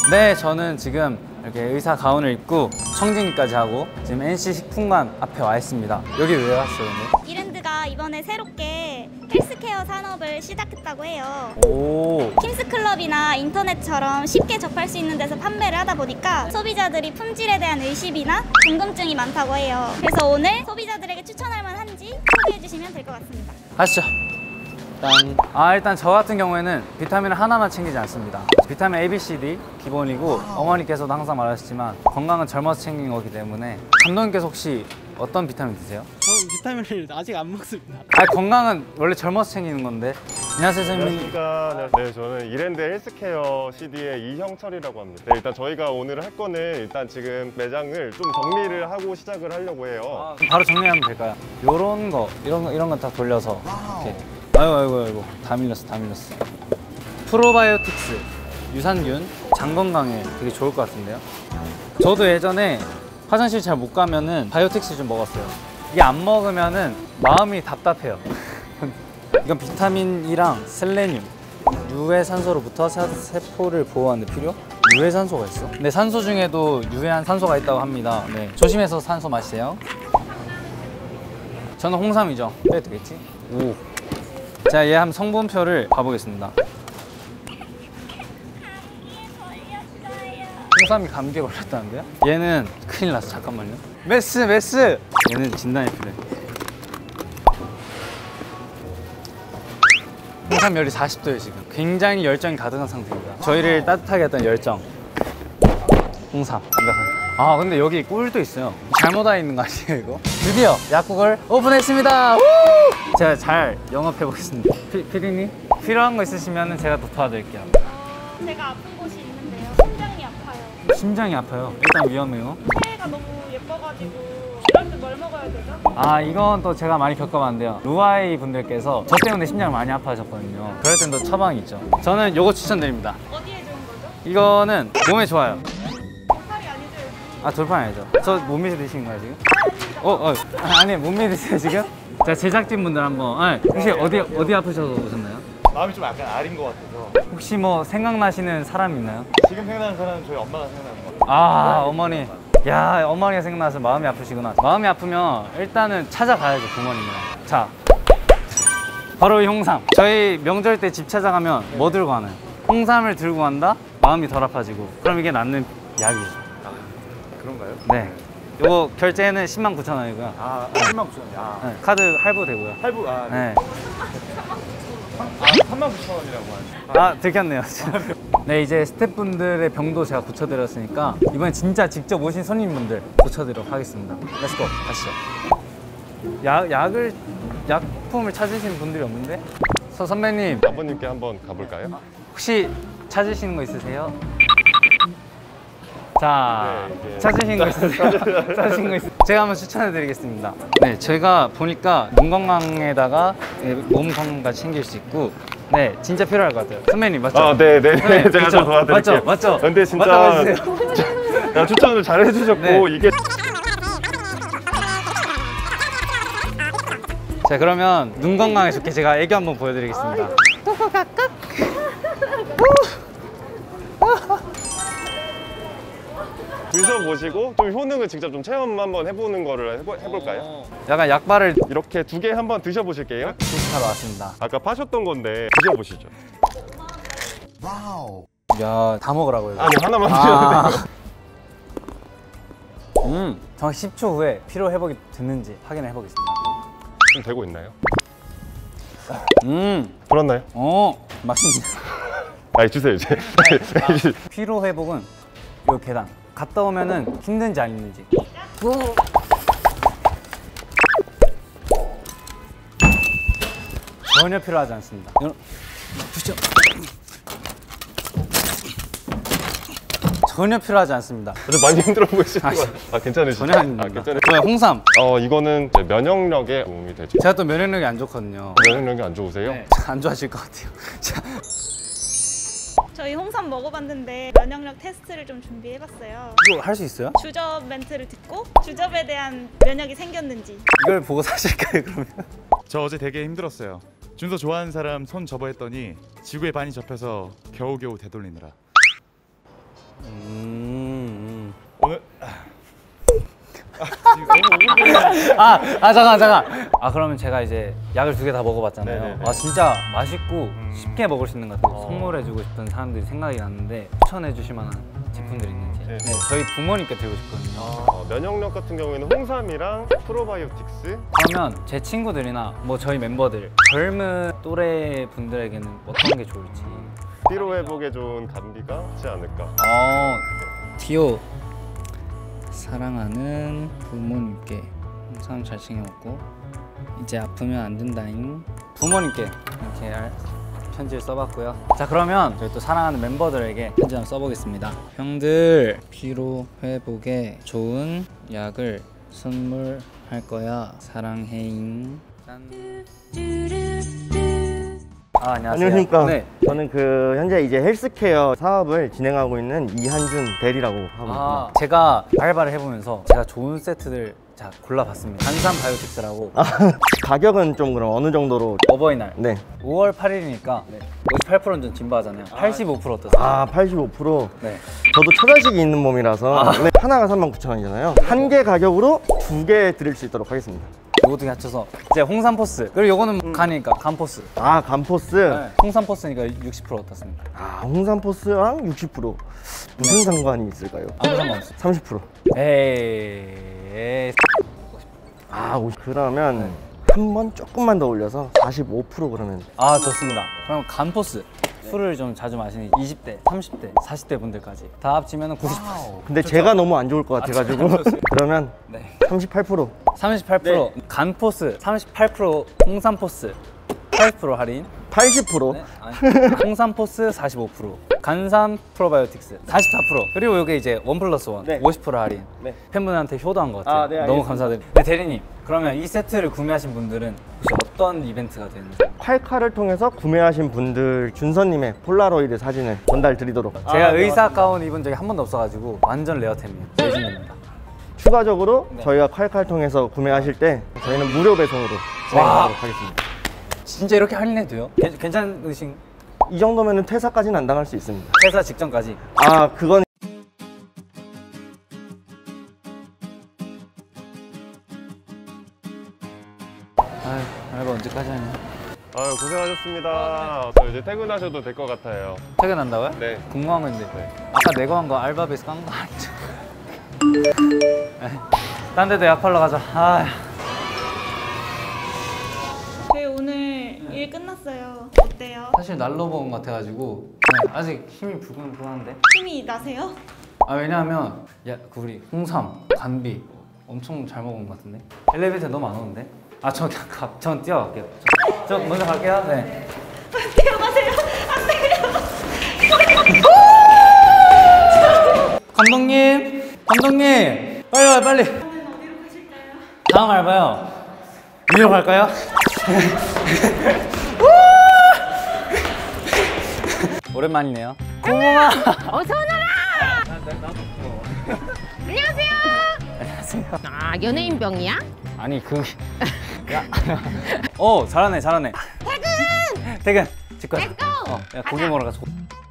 네, 저는 지금 이렇게 의사 가운을 입고 청진기까지 하고 지금 NC 식품관 앞에 와 있습니다. 여기 왜 왔어요, 근데? 이랜드가 이번에 새롭게 헬스케어 산업을 시작했다고 해요. 오. 킹스클럽이나 인터넷처럼 쉽게 접할 수 있는 데서 판매를 하다 보니까 소비자들이 품질에 대한 의심이나 궁금증이 많다고 해요. 그래서 오늘 소비자들에게 추천할 만한지 소개해 주시면 될 것 같습니다. 가시죠. 일단 저 같은 경우에는 비타민을 하나만 챙기지 않습니다. 비타민 A, B, C, D 기본이고 어머니께서도 항상 말하셨지만 건강은 젊어서 챙기는 거기 때문에 감독님께서 혹시 어떤 비타민 드세요? 저는 비타민을 아직 안 먹습니다. 건강은 원래 젊어서 챙기는 건데. 안녕하세요, 선생님. 안녕하십니까. 네, 저는 이랜드 헬스케어 CD의 이형철이라고 합니다. 네, 일단 저희가 오늘 할 거는 일단 지금 매장을 좀 정리를 하고 시작을 하려고 해요. 바로 정리하면 될까요? 요런 거, 이런 거 다 돌려서 이렇게. 아이고 다 밀렸어. 프로바이오틱스 유산균 장 건강에 되게 좋을 것 같은데요. 저도 예전에 화장실 잘 못 가면은 바이오틱스 좀 먹었어요. 이게 안 먹으면은 마음이 답답해요. 이건 비타민 E랑 셀레늄, 유해산소로부터 세포를 보호하는 데 필요? 유해산소가 있어? 네, 산소 중에도 유해한 산소가 있다고 합니다. 네, 조심해서 산소 마시세요. 저는 홍삼이죠. 빼도 되겠지? 오. 자, 얘 한번 성분표를 봐보겠습니다. 홍삼이 감기에 걸렸다는데요? 얘는 큰일 났어. 잠깐만요. 메스! 얘는 진단이 필요해. 홍삼 열이 40도예요 지금. 굉장히 열정이 가득한 상태입니다. 저희를 따뜻하게 했던 열정. 홍삼. 근데 여기 꿀도 있어요. 잘못 와 있는 거 아니에요 이거? 드디어 약국을 오픈했습니다. 우! 제가 잘 영업해 보겠습니다. 피디님 필요한 거 있으시면 제가 더 도와드릴게요. 제가 아픈 곳이 있는데요. 심장이 아파요. 심장이 아파요? 일단 위험해요. 새해가 너무 예뻐가지고 이럴 때 뭘 먹어야 되죠? 이건 또 제가 많이 겪어봤는데요. 루아이 분들께서 저 때문에 심장이 많이 아파하셨거든요. 그럴 땐 또 처방이 있죠. 저는 요거 추천드립니다. 어디에 좋은 거죠? 이거는 몸에 좋아요. 살이 아니죠? 돌판 아니죠? 저 못 믿으시는 거예요 지금? 아니 못 믿으세요 지금? 자, 제작진 분들 한번 혹시 어디 아프셔서 오셨나요? 마음이 좀 약간 아린 것 같아서. 혹시 뭐 생각나시는 사람 있나요? 지금 생각나는 사람은 저희 엄마가 생각나는 것 같아요. 어머니. 야, 어머니가 생각나서 마음이 아프시구나. 마음이 아프면 일단은 찾아가야죠, 부모님을. 자, 바로 이 홍삼. 저희 명절 때 집 찾아가면 뭐 들고 가나요? 홍삼을 들고 간다? 마음이 덜 아파지고. 그럼 이게 낫는 약이죠. 그런가요? 네. 요거 결제는 109,000원이고요. 109,000원이요. 네, 카드 할부되고요. 할부, 네. 39,000원이라고 들켰네요. 네, 이제 스태프분들의 병도 제가 고쳐드렸으니까 이번엔 진짜 직접 오신 손님분들 고쳐드리도록 하겠습니다. 렛츠고, 가시죠. 약품을 찾으시는 분들이 없는데? 선배님, 아버님께 한번 가볼까요? 혹시 찾으시는 거 있으세요? 자, 네, 찾으신 거 있으세요? 제가 한번 추천해 드리겠습니다. 네, 제가 보니까 눈 건강에다가 몸 건강까지 챙길 수 있고, 네, 진짜 필요할 것 같아요. 선배님, 맞죠? 네. 선배님, 제가 좀 도와드릴게요. 맞죠? 근데 진짜 맞죠? 추천을 잘 해주셨고, 네. 이게 자, 그러면 눈 건강에 좋게 제가 애교 한번 보여드리겠습니다. 드셔보시고 좀 효능을 직접 좀 체험 한번 해보는 거를 해볼까요? 약간 약발을 이렇게 2개 한번 드셔보실게요. 주식하러 왔습니다. 아까 파셨던 건데 드셔보시죠. 야, 다 먹으라고요. 아니, 하나만 드셔도 돼요. 정확히 10초 후에 피로 회복이 됐는지 확인해 보겠습니다. 좀 되고 있나요? 불었나요? 맛있네. 주세요 이제. 피로 회복은 요 계단 갔다 오면은 힘든지 안 힘든지. 전혀 필요하지 않습니다. 보시죠. 전혀 필요하지 않습니다. 그래도 많이 힘들어 보이시는 거 괜찮으시죠? 전혀 아닙니다. 괜찮으세요? 홍삼. 이거는 이제 면역력에 도움이 되죠. 제가 또 면역력이 안 좋거든요. 면역력이 안 좋으세요? 네, 안 좋아질 것 같아요. 저희 홍삼 먹어봤는데 면역력 테스트를 좀 준비해봤어요. 이거 할 수 있어요? 주접 멘트를 듣고 주접에 대한 면역이 생겼는지. 이걸 보고 사실까요, 그러면? 저 어제 되게 힘들었어요. 준서 좋아하는 사람 손 접어 했더니 지구의 반이 접혀서 겨우겨우 되돌리느라. 오늘 잠깐. 그러면 제가 이제 약을 2개 다 먹어봤잖아요. 네네네. 진짜 맛있고 쉽게 먹을 수 있는 것 같아요. 선물해주고 싶은 사람들이 생각이 났는데 추천해주실 만한 제품들이 있는지. 네. 네, 저희 부모님께 드리고 싶거든요. 면역력 같은 경우에는 홍삼이랑 프로바이오틱스. 그러면 제 친구들이나 뭐 저희 멤버들 젊은 또래 분들에게는 어떤 게 좋을지. 피로 회복에 좋은 감비가 좋지 않을까. 디오 사랑하는 부모님께 홍삼 잘 챙겨 먹고 이제 아프면 안 된다잉. 부모님께 이렇게 편지를 써봤고요. 자, 그러면 저희 또 사랑하는 멤버들에게 편지 한번 써보겠습니다. 형들 피로 회복에 좋은 약을 선물할 거야. 사랑해잉. 짠. 안녕하세요. 안녕하십니까. 네. 저는 현재 이제 헬스케어 사업을 진행하고 있는 이한준 대리라고 하고 있습니다. 제가 알바를 해보면서 제가 좋은 세트들 골라봤습니다. 간삼 바이오틱스라고. 가격은 좀 그럼 어느 정도로? 어버이날 네. 5월 8일이니까 58%는 좀 진부하잖아요. 85% 어떠세요? 85%. 네. 저도 처자식이 있는 몸이라서 네, 하나가 39,000원이잖아요. 한 개 가격으로 2개 드릴 수 있도록 하겠습니다. 요거 두 개 합쳐서 이제 홍삼포스, 그리고 요거는 간이니까 간포스. 간포스. 네. 홍삼포스니까 60% 어떻습니까? 홍삼포스랑 60%. 무슨 상관이 있을까요? 아무 상관없어요. 30%. 에이. 50. 그러면 한 번 조금만 더 올려서 45% 그러면. 좋습니다. 그럼 간포스. 술을 좀 자주 마시는 20대, 30대, 40대 분들까지 다 합치면 90%. 근데 제가 너무 안 좋을 것 같아가지고 그러면 네. 38%. 38%. 네. 간포스 38%, 홍삼포스 80% 할인. 80%. 네? 홍삼포스 45%, 간삼 프로바이오틱스 44%. 그리고 이게 이제 1+1 네. 50% 할인. 네. 팬분한테 효도한 것 같아요. 네, 너무 알겠습니다. 감사드립니다. 네, 대리님, 그러면 이 세트를 구매하신 분들은 혹시 어떤 이벤트가 되는지? 콸칼을 통해서 구매하신 분들 준서님의 폴라로이드 사진을 전달 드리도록. 제가 의사 가운 입은 적이 한 번도 없어가지고 완전 레어템이에요. 예진입니다. 추가적으로 네. 저희가 콸칼 통해서 구매하실 때 저희는 무료 배송으로 진행하도록 하겠습니다. 진짜 이렇게 할인해도 돼요? 괜찮으신? 이 정도면 퇴사까지는 안 당할 수 있습니다. 퇴사 직전까지. 그건 알바 언제까지 하냐? 고생하셨습니다. 저 이제 퇴근하셔도 될 것 같아요. 퇴근한다고요? 네. 궁금한 건데. 아까 내가 한 거 알바비에서 깐 거 아니죠? 딴 데도 약 팔러 가자. 저희 오늘 일 끝났어요. 어때요? 사실 날로 먹은 것 같아가지고 아직 힘이 불끈불끈한데? 힘이 나세요? 왜냐하면 우리 홍삼, 간비 엄청 잘 먹은 것 같은데? 엘리베이터 너무 안 오는데? 전 뛰어갈게요. 저 먼저 갈게요. 네. 뛰어가세요. 안 돼요. 감독님! 빨리 와요, 빨리! 어디로 가실까요? 다음 알바요. 위로 갈까요? 오랜만이네요. 고마워. 어서 오너라! 안녕하세요. 안녕하세요. 연예인병이야? 아니 잘하네. 퇴근. 집 가자. Let's go. 야, 고기 먹으러 가자.